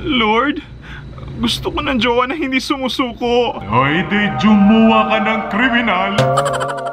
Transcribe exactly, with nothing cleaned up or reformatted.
Lord, gusto ko ng jowa na hindi sumusuko. Ay, di jumuwa ka ng kriminal.